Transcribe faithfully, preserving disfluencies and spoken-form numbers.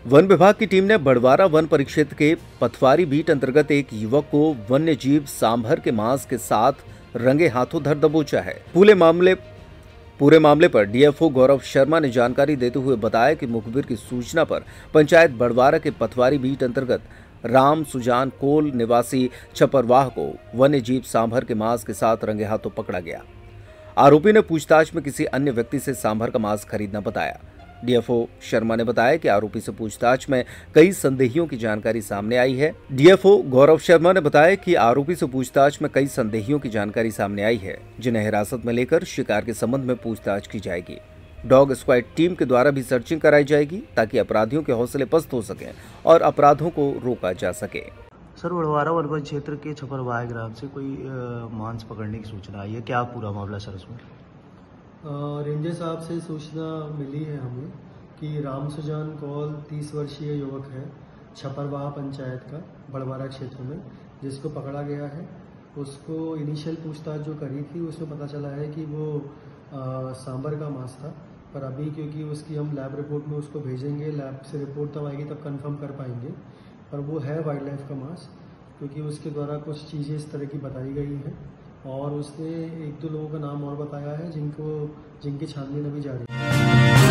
One विभाग की team ने बड़वारा वन परिक्षेत्र के पथवारी बीट अंतर्गत एक युवक को वन्य जीव सांभर के मांस के साथ रंगे हाथों धर दबोचा है। पूरे मामले पूरे मामले पर डीएफओ गौरव शर्मा ने जानकारी देते हुए बताया कि मुखबिर की सूचना पर पंचायत बड़वारा के पथवारी बीट अंतर्गत राम सुजान कोल निवासी छपरवाह को वन्य जीव सांभर के मांस के साथ रंगे हाथों पकड़ा गया। आरोपी ने पूछताछ में किसी अन्य व्यक्ति से सांभर का मांस खरीदना बताया। डीएफओ शर्मा ने बताया कि आरोपी से पूछताछ में कई संदेहियों की जानकारी सामने आई है। डीएफओ गौरव शर्मा ने बताया कि आरोपी से पूछताछ में कई संदेहियों की जानकारी सामने आई है, जिन्हें हिरासत में लेकर शिकार के संबंध में पूछताछ की जाएगी। डॉग स्क्वाड टीम के द्वारा भी सर्चिंग कराई जाएगी ताकि अपराधियों के हौसले पस्त हो सकें और अपराधों को रोका जा सके। सर, बड़वारा वन क्षेत्र के छपरवाह ग्राम से कोई मांस पकड़ने की सूचना आई है, क्या पूरा मामला सर उसमें? रेंजर साहब से सूचना मिली है हमें कि राम सुजान कौल तीस वर्षीय युवक है, छपरवाह पंचायत का बड़वारा क्षेत्र में, जिसको पकड़ा गया है। उसको इनिशियल पूछताछ जो करी थी उसमें पता चला है कि वो आ, सांबर का मांस था, पर अभी क्योंकि उसकी हम लैब रिपोर्ट में उसको भेजेंगे, लैब से रिपोर्ट तब आएगी तब कंफर्म कर पाएंगे, पर वो है वाइल्ड लाइफ का मांस, क्योंकि उसके द्वारा कुछ चीज़ें इस तरह की बताई गई हैं और उसने एक दो लोगों का नाम और बताया है जिनको जिनकी छानबीन अभी जारी है।